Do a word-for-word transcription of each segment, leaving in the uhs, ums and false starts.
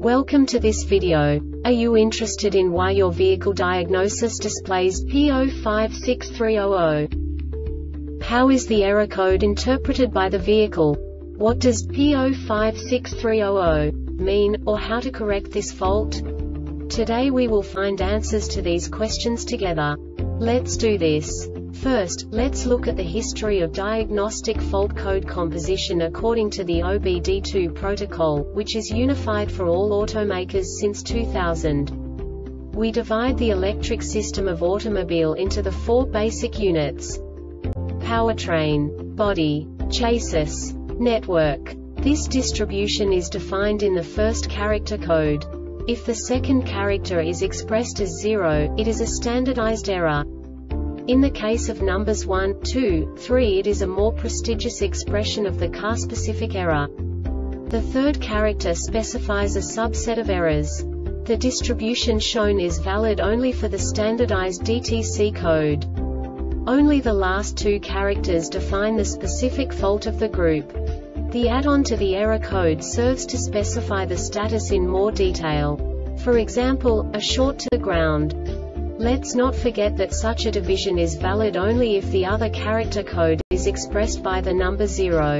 Welcome to this video. Are you interested in why your vehicle diagnosis displays P zero five six three zero zero? How is the error code interpreted by the vehicle? What does P zero five six three zero zero mean, or how to correct this fault? Today we will find answers to these questions together. Let's do this. First, let's look at the history of diagnostic fault code composition according to the O B D two protocol, which is unified for all automakers since two thousand. We divide the electric system of automobile into the four basic units: powertrain, body, chassis, network. This distribution is defined in the first character code. If the second character is expressed as zero, it is a standardized error. In the case of numbers one, two, three, it is a more prestigious expression of the car-specific error. The third character specifies a subset of errors. The distribution shown is valid only for the standardized D T C code. Only the last two characters define the specific fault of the group. The add-on to the error code serves to specify the status in more detail. For example, a short to the ground. Let's not forget that such a division is valid only if the other character code is expressed by the number zero.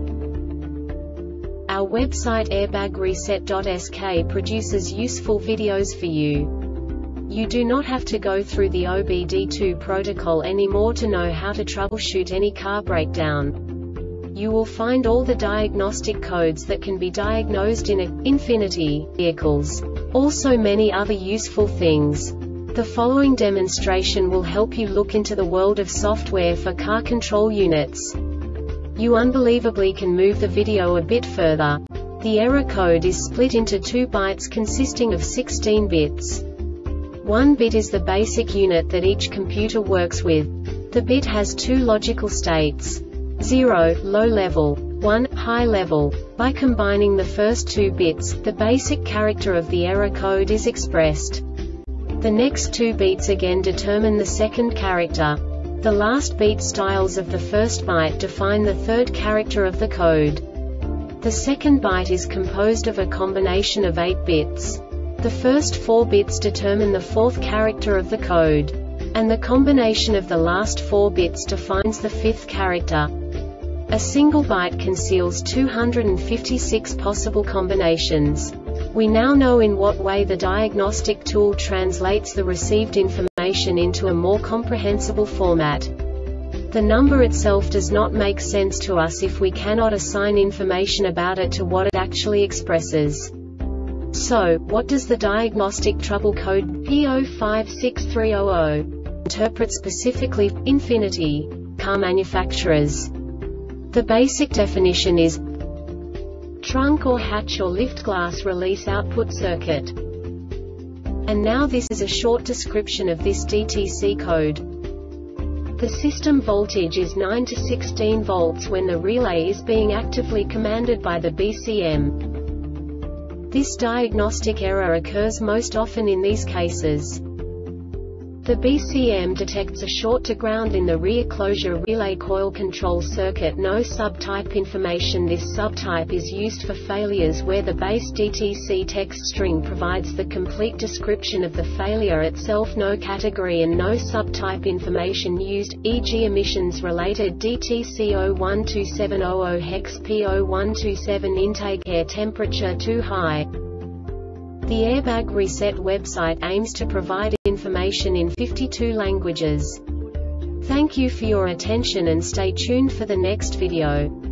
Our website airbag reset dot S K produces useful videos for you. You do not have to go through the O B D two protocol anymore to know how to troubleshoot any car breakdown. You will find all the diagnostic codes that can be diagnosed in a Infiniti vehicles. Also many other useful things. The following demonstration will help you look into the world of software for car control units. You unbelievably can move the video a bit further. The error code is split into two bytes consisting of sixteen bits. One bit is the basic unit that each computer works with. The bit has two logical states: zero, low level, one, high level. By combining the first two bits, the basic character of the error code is expressed. The next two beats again determine the second character. The last beat styles of the first byte define the third character of the code. The second byte is composed of a combination of eight bits. The first four bits determine the fourth character of the code. And the combination of the last four bits defines the fifth character. A single byte conceals two hundred fifty-six possible combinations. We now know in what way the diagnostic tool translates the received information into a more comprehensible format. The number itself does not make sense to us if we cannot assign information about it to what it actually expresses. So, what does the diagnostic trouble code P zero five six three zero zero interpret specifically for Infiniti car manufacturers? The basic definition is trunk or hatch or lift glass release output circuit. And now this is a short description of this D T C code. The system voltage is nine to sixteen volts when the relay is being actively commanded by the B C M. This diagnostic error occurs most often in these cases. The B C M detects a short to ground in the rear closure relay coil control circuit. No subtype information. This subtype is used for failures where the base D T C text string provides the complete description of the failure itself. No category and no subtype information used, for example emissions related D T C zero one two seven zero zero hex P zero one two seven intake air temperature too high. The Airbag Reset website aims to provide information in fifty-two languages. Thank you for your attention and stay tuned for the next video.